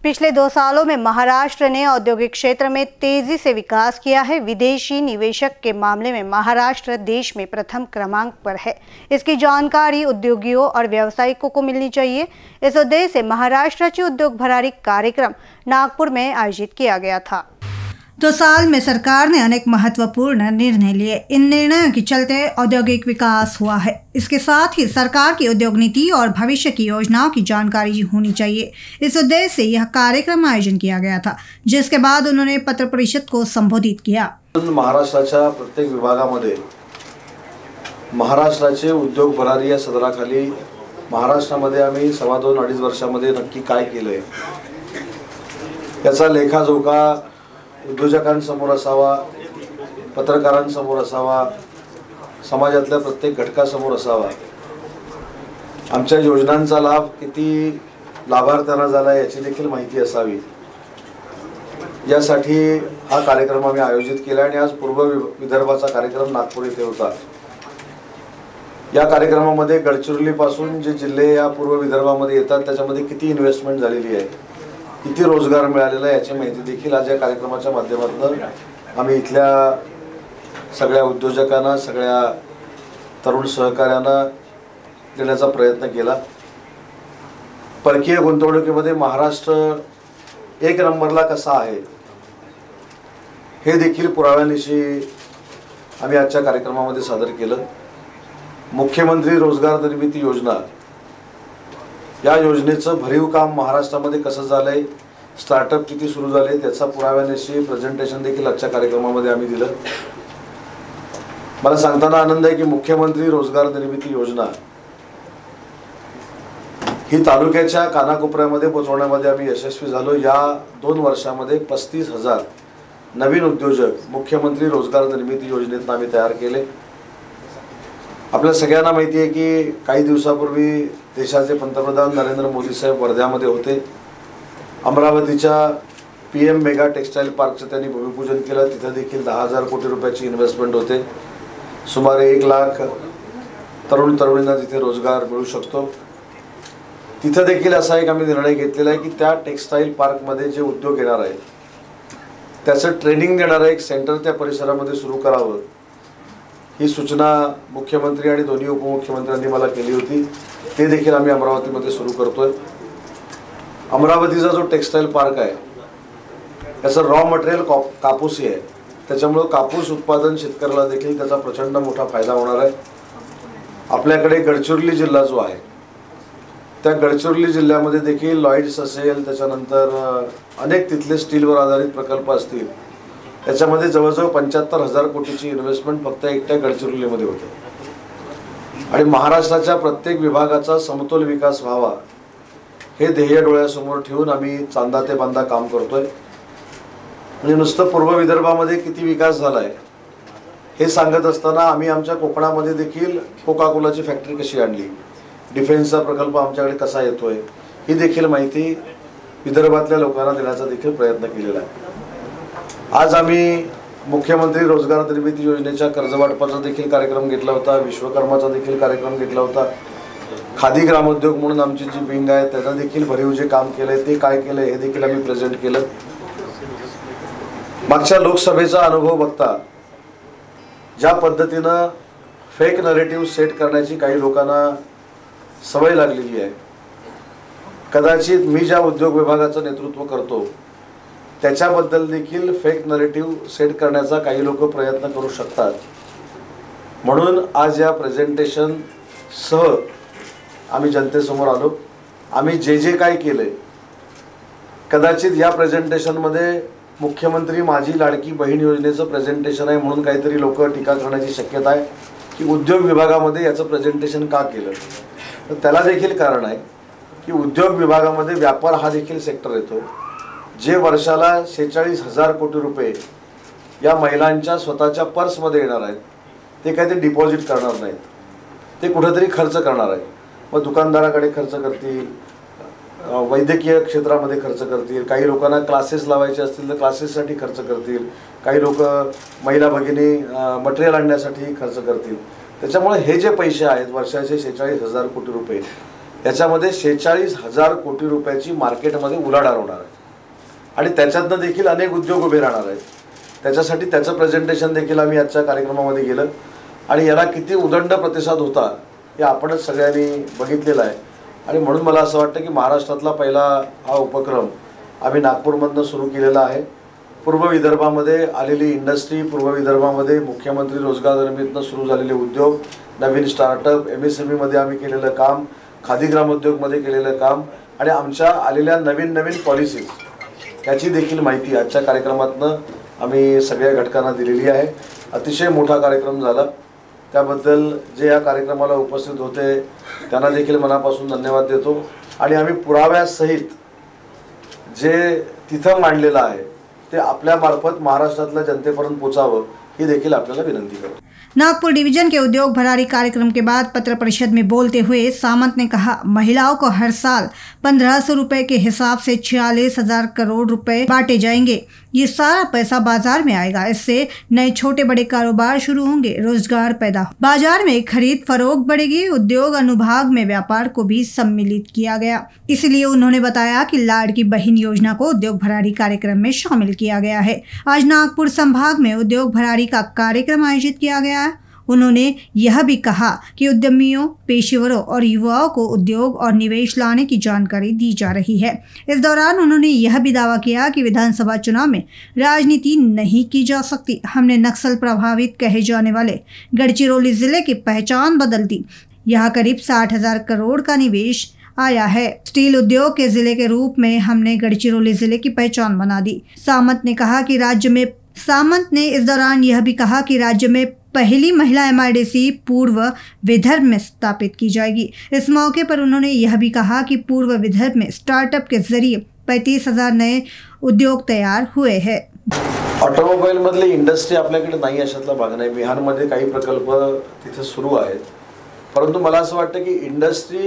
पिछले 2 सालों में महाराष्ट्र ने औद्योगिक क्षेत्र में तेजी से विकास किया है। विदेशी निवेशक के मामले में महाराष्ट्र देश में प्रथम क्रमांक पर है। इसकी जानकारी उद्योगियों और व्यावसायिकों को मिलनी चाहिए। इस उद्देश्य से महाराष्ट्राची उद्योग भरारी कार्यक्रम नागपुर में आयोजित किया गया था। 2 साल में सरकार ने अनेक महत्वपूर्ण निर्णय लिए। इन निर्णयों के चलते औद्योगिक विकास हुआ है। इसके साथ ही सरकार की उद्योग नीति और भविष्य की योजनाओं की जानकारी होनी चाहिए। इस उद्देश्य से यह कार्यक्रम आयोजन किया गया था, जिसके बाद उन्होंने पत्र परिषद को संबोधित किया। महाराष्ट्राच्या प्रत्येक विभागामध्ये महाराष्ट्राचे उद्योग भरारी या सदराखाली महाराष्ट्रामध्ये आम्ही 2.5 वर्षामध्ये नक्की काय केलंय याचा लेखाजोखा उद्योजकांसमोर असावा, पत्रकारांसमोर असावा, समाजातल्या प्रत्येक घटकासमोर असावा। आमच्या योजनांचा लाभ किती लाभार्थ्यांना झाला याची देखील माहिती असावी, यासाठी हा कार्यक्रम आम्ही आयोजित केला आणि आज पूर्व विदर्भाचा कार्यक्रम नागपूर येथे होता। या कार्यक्रमामध्ये गडचिरोली पासून जे जिल्हे या पूर्व विदर्भामध्ये येतात त्याच्यामध्ये किती इन्व्हेस्टमेंट झालेली आहे, किती रोजगार मिळालेला आहे याची माहिती देखील आज या कार्यक्रमाच्या माध्यमातून आम्ही इथल्या सगळ्या उद्योजकांना, सगळ्या तरुण सहकाऱ्यांना देण्याचा प्रयत्न केला। परकीय गुंतवणुकीमध्ये महाराष्ट्र 1 नंबरला कसा आहे हे देखील पुराव्यानिशी आम्ही आजच्या कार्यक्रमामध्ये सादर केलं। मुख्यमंत्री रोजगार निर्मिती योजना या योजनेचं भरीव काम महाराष्ट्रामध्ये कसं झालंय, स्टार्टअप किती सुरू झाले त्याचा पुराव्यानिशी प्रेझेंटेशन देखील आजच्या कार्यक्रमामध्ये आम्ही दिलं। मला सांगताना आनंद आहे की मुख्यमंत्री रोजगार निर्मिती योजना ही तालुक्याच्या कानाकोपऱ्यामध्ये पोहोचवण्यामध्ये आम्ही यशस्वी झालो। या 2 वर्षामध्ये 35,000 नवीन उद्योजक मुख्यमंत्री रोजगार निर्मिती योजनेतून आम्ही तयार केले। आपल्या सगळ्यांना माहिती आहे की काही दिवसापूर्वी देशाचे पंतप्रधान नरेंद्र मोदी साहेब वर्ध्यामध्ये होते। अमरावतीच्या PM मेगा टेक्सटाईल पार्कचं त्यांनी भूमिपूजन केलं। तिथे देखील 10,000 कोटी रुपयाची इन्व्हेस्टमेंट होते। सुमारे 1 लाख तरुण तरुणींना तिथे रोजगार मिळू शकतो। तिथे देखील असा एक आम्ही निर्णय घेतलेला आहे की त्या टेक्सटाईल पार्कमध्ये जे उद्योग येणार आहेत त्याचं ट्रेनिंग देणारं एक सेंटर त्या परिसरामध्ये सुरू करावं, ही सूचना मुख्यमंत्री आणि दोन्ही उपमुख्यमंत्र्यांनी मला केली होती। ते देखील आम्ही अमरावतीमध्ये सुरू करतोय। अमरावतीचा जो टेक्सटाईल पार्क आहे त्याचं रॉ मटेरियल कापूस आहे, त्याच्यामुळे कापूस उत्पादन शेतकऱ्याला देखील त्याचा प्रचंड मोठा फायदा होणार आहे। आपल्याकडे गडचिरोली जिल्हा जो आहे त्या गडचिरोली जिल्ह्यामध्ये देखील लॉइड्स असेल, त्याच्यानंतर अनेक तिथले स्टीलवर आधारित प्रकल्प असतील, त्याच्यामध्ये जवळजवळ 75,000 कोटीची इन्व्हेस्टमेंट फक्त एकट्या गडचिरोलीमध्ये होते। आणि महाराष्ट्राच्या प्रत्येक विभागाचा समतोल विकास व्हावा हे ध्येय डोळ्यासमोर ठेवून आम्ही चांदा ते बांधा काम करतोय। म्हणजे नुसतं पूर्व विदर्भामध्ये किती विकास झालाय हे सांगत असताना आम्ही आमच्या कोकणामध्ये देखील कोका कोलाची फॅक्टरी कशी आणली, डिफेन्सचा प्रकल्प आमच्याकडे कसा येतोय ही देखील माहिती विदर्भातल्या लोकांना देण्याचा देखील प्रयत्न केलेला आहे। आज आम्ही मुख्यमंत्री रोजगार निर्मिती योजनेच्या कर्जवाटपाचा देखील कार्यक्रम घेतला होता, विश्वकर्माचा देखील कार्यक्रम घेतला होता। खादी ग्रामोद्योग म्हणून आमची जी विंग आहे त्यानं देखील भरीव जे काम केलंय ते काय केलंय हे देखील आम्ही प्रेझेंट केलं। मागच्या लोकसभेचा अनुभव बघता ज्या पद्धतीनं फेक नरेटिव्ह सेट करण्याची काही लोकांना सवय लागलेली आहे, कदाचित मी ज्या उद्योग विभागाचं नेतृत्व करतो त्याच्याबद्दल देखील फेक नरेटिव्ह सेट करण्याचा काही लोक प्रयत्न करू शकतात। म्हणून आज या प्रेझेंटेशन सह आम्ही जनतेसमोर आलो। आम्ही जे काय केले, कदाचित या प्रेझेंटेशनमध्ये मुख्यमंत्री माझी लाडकी बहीण योजनेचं प्रेझेंटेशन आहे म्हणून काहीतरी लोक टीका करण्याची शक्यता आहे की उद्योग विभागामध्ये याचं प्रेझेंटेशन का केलं। तर त्याला देखील कारण आहे की उद्योग विभागामध्ये व्यापार हा देखील सेक्टर येतो, जे वर्षाला 46,000 कोटी रुपये या महिलांच्या स्वतःच्या पर्समध्ये येणार आहेत। ते काही ते डिपॉझिट करणार नाहीत, ते कुठेतरी खर्च करणार आहेत। मग दुकानदाराकडे खर्च करतील, वैद्यकीय क्षेत्रामध्ये खर्च करतील, काही लोकांना क्लासेस लावायचे असतील तर क्लासेससाठी खर्च करतील, काही लोक महिला भगिनी मटेरियल आणण्यासाठी खर्च करतील। त्याच्यामुळे हे जे पैसे आहेत वर्षाचे 46,000 कोटी रुपये, याच्यामध्ये 46,000 कोटी रुपयाची मार्केटमध्ये उलाढाल होणार आहे। आणि त्याच्यातनं देखील अनेक उद्योग उभे राहणार आहेत. त्याच्यासाठी त्याचं प्रेझेंटेशन देखील आम्ही आजच्या कार्यक्रमामध्ये केलं आणि याला किती उदंड प्रतिसाद होता हे आपणच सगळ्यांनी बघितलेलं आहे. आणि म्हणून मला असं वाटतं की महाराष्ट्रातला पहिला हा उपक्रम आम्ही नागपूरमधनं सुरू केलेला आहे. पूर्व विदर्भामध्ये आलेली इंडस्ट्री, पूर्व विदर्भामध्ये मुख्यमंत्री रोजगार निर्मितीनं सुरू झालेले उद्योग, नवीन स्टार्टअप, MSMEमध्ये आम्ही केलेलं काम, खादी ग्रामोद्योगमध्ये केलेलं काम आणि आमच्या आलेल्या नवीन पॉलिसीज याची देखील माहिती आजच्या कार्यक्रमातनं आम्ही सगळ्या घटकांना दिलेली आहे. अतिशय मोठा कार्यक्रम झाला. त्याबद्दल जे या कार्यक्रमाला उपस्थित होते त्यांना देखील मनापासून धन्यवाद देतो. आणि आम्ही पुराव्यासहित जे तिथं मांडलेलं आहे ते आपल्या मार्फत महाराष्ट्रातल्या जनतेपर्यंत पोचावं ही देखील आपल्याला विनंती करतो. नागपुर डिवीजन के उद्योग भरारी कार्यक्रम के बाद पत्र परिषद में बोलते हुए सामंत ने कहा, महिलाओं को हर साल 1500 रुपए के हिसाब से 46,000 करोड़ रुपए बांटे जाएंगे. ये सारा पैसा बाजार में आएगा. इससे नए छोटे बड़े कारोबार शुरू होंगे, रोजगार पैदा हो, बाजार में खरीद फरोख्त बढ़ेगी. उद्योग अनुभाग में व्यापार को भी सम्मिलित किया गया. इसलिए उन्होंने बताया कि लाड़की बहन योजना को उद्योग भरारी कार्यक्रम में शामिल किया गया है. आज नागपुर संभाग में उद्योग भरारी का कार्यक्रम आयोजित किया गया. उन्होंने यह भी कहा कि उद्यमियों, पेशेवरों और युवाओं को उद्योग और निवेश लाने की जानकारी दी जा रही है. इस दौरान उन्होंने यह भी दावा किया कि विधानसभा चुनाव में राजनीति नहीं की जा सकती. हमने नक्सल प्रभावित कहे जाने वाले गढ़चिरौली जिले की पहचान बदल दी. यहाँ करीब 60,000 करोड़ का निवेश आया है. स्टील उद्योग के जिले के रूप में हमने गढ़चिरौली जिले की पहचान बना दी. सामंत ने इस दौरान यह भी कहा कि राज्य में पहली महिला MIDC पूर्व विदर्भ में स्थापित की जाएगी. इस मौके पर उन्होंने यह भी कहा कि पूर्व विदर्भ में स्टार्टअप के जरिए 35,000 नए उद्योग तैयार हुए हैं. ऑटोमोबाईल मधली इंडस्ट्री आपल्याकडे नाही अशातला भाग नाही. बिहारमध्ये काही प्रकल्प तिथे सुरू आहेत. परंतु मला असं वाटतं की इंडस्ट्री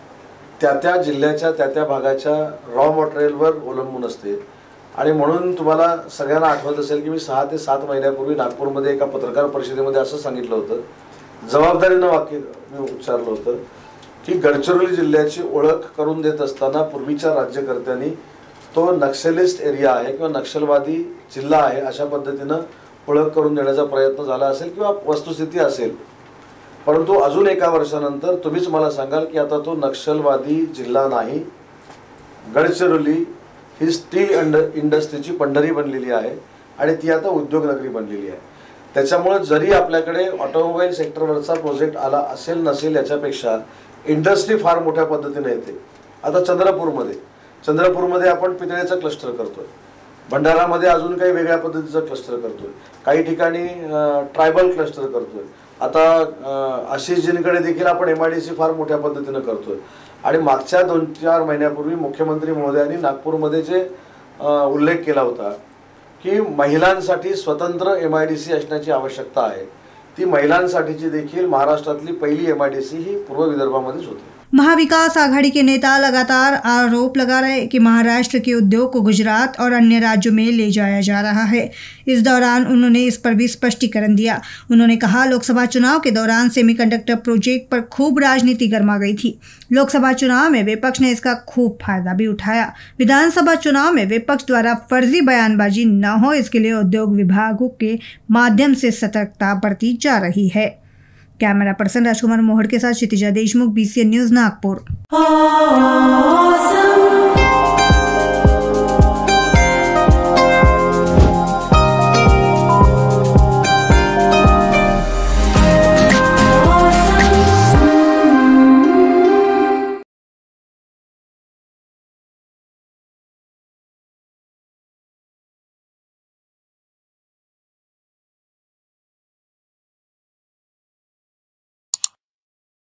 त्या जिल्ह्याच्या त्या भागाच्या रॉ मटेरियलवर अवलंबून असते. आणि म्हणून तुम्हाला सगळ्यांना आठवत असेल की मी 6 ते 7 महिन्यापूर्वी नागपूरमध्ये एका पत्रकार परिषदेमध्ये असं सांगितलं होतं, जबाबदारीनं वाक्य मी उच्चारलं होतं की गडचिरोली जिल्ह्याची ओळख करून देत असताना पूर्वीच्या राज्यकर्त्यांनी तो नक्षलिस्ट एरिया आहे किंवा नक्षलवादी जिल्हा आहे अशा पद्धतीनं ओळख करून देण्याचा प्रयत्न झाला असेल किंवा वस्तुस्थिती असेल. परंतु अजून एका वर्षानंतर तुम्हीच मला सांगाल की आता तो नक्षलवादी जिल्हा नाही, गडचिरोली ही स्टील इंडस्ट्रीची पंढरी बनलेली आहे आणि ती आता उद्योगनगरी बनलेली आहे. त्याच्यामुळे जरी आपल्याकडे ऑटोमोबाईल सेक्टरवरचा प्रोजेक्ट आला असेल नसेल याच्यापेक्षा इंडस्ट्री फार मोठ्या पद्धतीने येते. आता चंद्रपूरमध्ये आपण पितळेचा क्लस्टर करतोय, भंडारामध्ये अजून काही वेगळ्या पद्धतीचा क्लस्टर करतोय, काही ठिकाणी ट्रायबल क्लस्टर करतोय. आता आशिषजींकडे देखील आपण MIDC फार मोठ्या पद्धतीने करतोय. आणि मागच्या 2-4 महिन्यापूर्वी मुख्यमंत्री महोदयांनी नागपूरमध्ये जे उल्लेख केला होता की महिलांसाठी स्वतंत्र MIDC असण्याची आवश्यकता आहे, ती महिलांसाठीची देखील महाराष्ट्रातली पहिली MIDC ही पूर्व विदर्भामध्येच होती. महाविकास आघाड़ी के नेता लगातार आरोप लगा रहे कि महाराष्ट्र के उद्योग को गुजरात और अन्य राज्यों में ले जाया जा रहा है. इस दौरान उन्होंने इस पर भी स्पष्टीकरण दिया. उन्होंने कहा, लोकसभा चुनाव के दौरान सेमीकंडक्टर प्रोजेक्ट पर खूब राजनीति गर्मा गई थी. लोकसभा चुनाव में विपक्ष ने इसका खूब फायदा भी उठाया. विधानसभा चुनाव में विपक्ष द्वारा फर्जी बयानबाजी न हो, इसके लिए उद्योग विभागों के माध्यम से सतर्कता बरती जा रही है. कैमरा पर्सन राजकुमार मोहड़ के साथ क्षितिजा देशमुख, BCN न्यूज, नागपुर.